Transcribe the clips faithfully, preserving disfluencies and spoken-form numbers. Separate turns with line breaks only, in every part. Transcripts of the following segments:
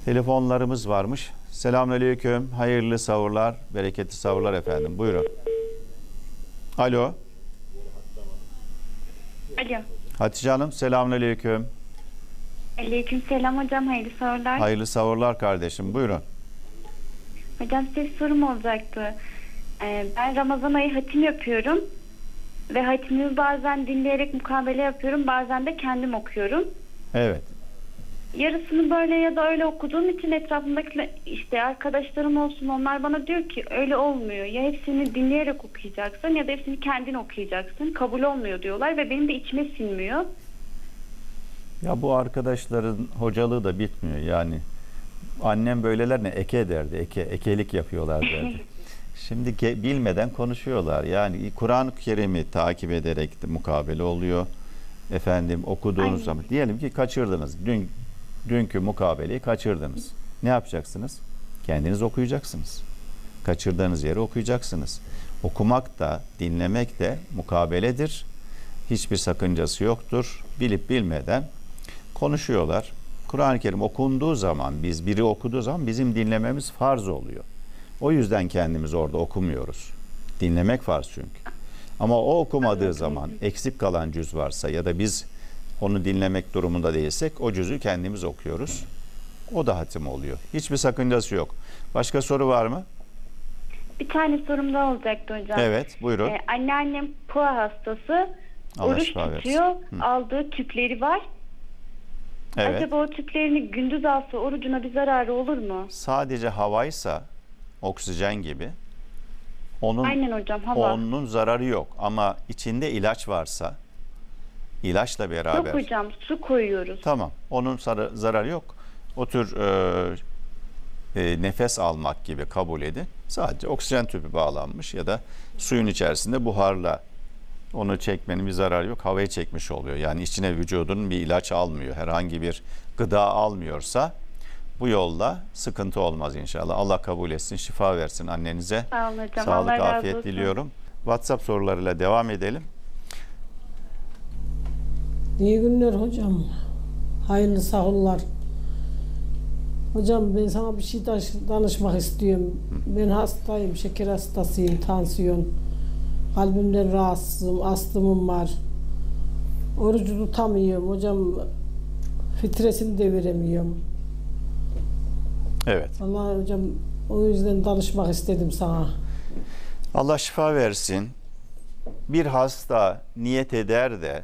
Telefonlarımız varmış. Selamünaleyküm. Hayırlı sahurlar, bereketli sahurlar efendim. Buyurun. Alo.
Alo.
Hatice Hanım, selamünaleyküm.
Aleyküm selam hocam. Hayırlı sahurlar.
Hayırlı sahurlar kardeşim. Buyurun.
Hocam size sorum olacaktı. Ee, ben Ramazan ayı hatim yapıyorum. Ve hatimimi bazen dinleyerek mukabele yapıyorum. Bazen de kendim okuyorum.
Evet.
Yarısını böyle ya da öyle okuduğum için etrafımdaki işte arkadaşlarım olsun, onlar bana diyor ki öyle olmuyor. Ya hepsini dinleyerek okuyacaksın ya da hepsini kendin okuyacaksın. Kabul olmuyor diyorlar ve benim de içime sinmiyor.
Ya bu arkadaşların hocalığı da bitmiyor yani. Annem böylelerine eke ederdi. Eke, ekelik yapıyorlar derdi. Şimdi ge- bilmeden konuşuyorlar. Yani Kur'an-ı Kerim'i takip ederek de mukabele oluyor. Efendim okuduğunuz
Aynen.
zaman diyelim ki kaçırdınız. Dün dünkü mukabeleyi kaçırdınız. Ne yapacaksınız? Kendiniz okuyacaksınız. Kaçırdığınız yeri okuyacaksınız. Okumak da, dinlemek de mukabeledir. Hiçbir sakıncası yoktur. Bilip bilmeden konuşuyorlar. Kur'an-ı Kerim okunduğu zaman, biz biri okuduğu zaman bizim dinlememiz farz oluyor. O yüzden kendimiz orada okumuyoruz. Dinlemek farz çünkü. Ama o okumadığı zaman eksik kalan cüz varsa ya da biz onu dinlemek durumunda değilsek o cüzü kendimiz okuyoruz. O da hatim oluyor. Hiçbir sakıncası yok. Başka soru var mı?
Bir tane sorum daha olacaktı hocam.
Evet, buyurun.
Ee, anneannem puğa hastası.
Allah
Oruç
şifa versin.
tutuyor.
Hı.
Aldığı tüpleri var.
Evet.
Acaba o tüplerini gündüz alsa orucuna bir zararı olur mu?
Sadece havaysa, oksijen gibi, onun
Aynen hocam, hava.
onun zararı yok. Ama içinde ilaç varsa, ilaçla beraber.
Yok hocam, su koyuyoruz.
Tamam. Onun sarı, zararı yok. O tür e, e, nefes almak gibi kabul edin. Sadece oksijen tüpü bağlanmış ya da suyun içerisinde buharla onu çekmenin bir zararı yok. Havayı çekmiş oluyor. Yani içine vücudun bir ilaç almıyor. Herhangi bir gıda almıyorsa bu yolla sıkıntı olmaz inşallah. Allah kabul etsin, şifa versin annenize.
Sağ olun hocam.
Sağlık,
Allah razı
afiyet
olsun.
diliyorum. WhatsApp sorularıyla devam edelim.
İyi günler hocam. Hayırlı sahurlar. Hocam ben sana bir şey daş- danışmak istiyorum. Ben hastayım, şeker hastasıyım, tansiyon. Kalbimden rahatsızım, astımım var. Orucu tutamıyorum hocam. Fitresini de veremiyorum.
Evet.
Vallahi hocam o yüzden danışmak istedim sana.
Allah şifa versin. Bir hasta niyet eder de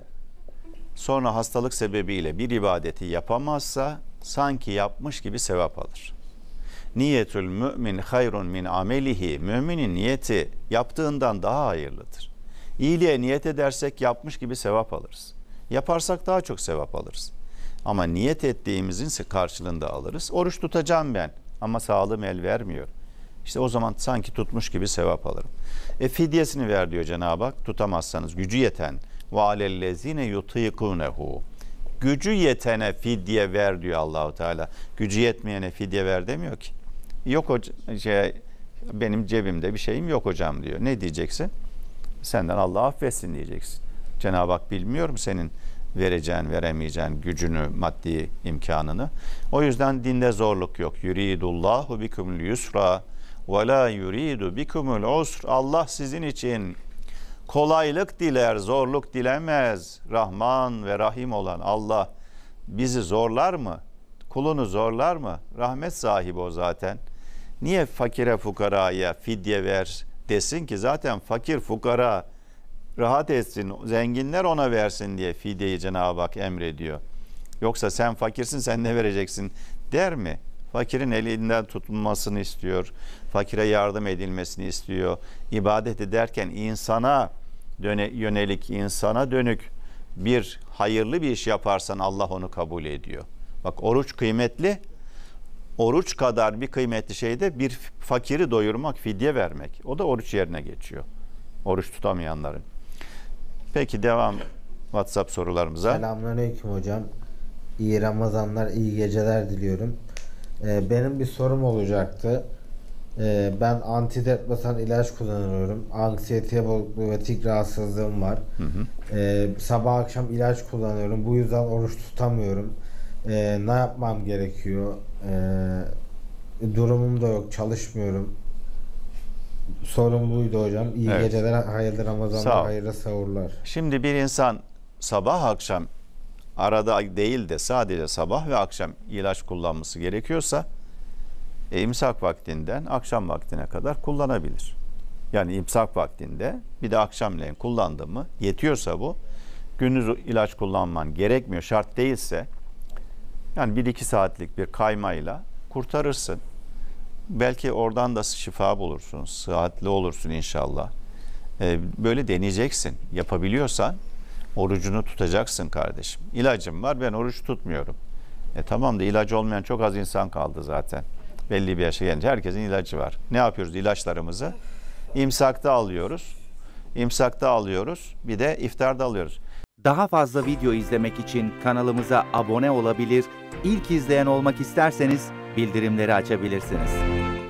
sonra hastalık sebebiyle bir ibadeti yapamazsa sanki yapmış gibi sevap alır. Niyetül mümin hayrun min amelihi. Müminin niyeti yaptığından daha hayırlıdır. İyiliğe niyet edersek yapmış gibi sevap alırız. Yaparsak daha çok sevap alırız. Ama niyet ettiğimizin karşılığında alırız. Oruç tutacağım ben ama sağlığım el vermiyor. İşte o zaman sanki tutmuş gibi sevap alırım. E fidyesini ver diyor Cenab-ı Hak. Tutamazsanız gücü yeten ve alellezine yutikunehu. Gücü yetene fidye ver diyor Allahu Teala. Gücü yetmeyene fidye ver demiyor ki. Yok o şey, benim cebimde bir şeyim yok hocam diyor. Ne diyeceksin? Senden Allah affetsin diyeceksin. Cenab-ı Hak bilmiyor mu senin vereceğin, veremeyeceğin gücünü, maddi imkanını? O yüzden dinde zorluk yok. Yuridullahu bikumul yusra ve la yuridu bikumul usr. Allah sizin için kolaylık diler, zorluk dilemez. Rahman ve Rahim olan Allah bizi zorlar mı? Kulunu zorlar mı? Rahmet sahibi o zaten. Niye fakire fukaraya fidye ver desin ki? Zaten fakir fukara rahat etsin, zenginler ona versin diye fidyeyi Cenab-ı Hak emrediyor. Yoksa sen fakirsin, sen ne vereceksin der mi? Fakirin elinden tutulmasını istiyor. Fakire yardım edilmesini istiyor. İbadet ederken insana döne, yönelik, insana dönük bir hayırlı bir iş yaparsan Allah onu kabul ediyor. Bak oruç kıymetli. Oruç kadar bir kıymetli şey de bir fakiri doyurmak, fidye vermek. O da oruç yerine geçiyor. Oruç tutamayanların. Peki devam WhatsApp sorularımıza.
Selamünaleyküm hocam. İyi Ramazanlar, iyi geceler diliyorum. Ee, benim bir sorum olacaktı. Ee, ben antidepresan ilaç kullanıyorum. Anksiyete bozukluğu ve tik rahatsızlığım var.
Hı hı.
Ee, sabah akşam ilaç kullanıyorum. Bu yüzden oruç tutamıyorum. Ee, ne yapmam gerekiyor? Ee, durumum da yok, çalışmıyorum. Sorun buydu hocam. İyi
Evet.
geceler, hayırlı
Sağ
Ramazanlar,
ol.
hayırlı sahurlar.
Şimdi bir insan sabah akşam arada değil de sadece sabah ve akşam ilaç kullanması gerekiyorsa e, imsak vaktinden akşam vaktine kadar kullanabilir. Yani imsak vaktinde bir de akşamleyin kullandı mı yetiyorsa bu, gündüz ilaç kullanman gerekmiyor, şart değilse yani bir iki saatlik bir kaymayla kurtarırsın. Belki oradan da şifa bulursun, sıhhatli olursun inşallah. Ee, böyle deneyeceksin. Yapabiliyorsan orucunu tutacaksın kardeşim. İlacım var, ben oruç tutmuyorum. E tamam da ilacı olmayan çok az insan kaldı zaten. Belli bir yaşa gelince herkesin ilacı var. Ne yapıyoruz ilaçlarımızı? İmsakta alıyoruz. İmsakta alıyoruz. Bir de iftarda alıyoruz.
Daha fazla video izlemek için kanalımıza abone olabilir, ilk izleyen olmak isterseniz bildirimleri açabilirsiniz.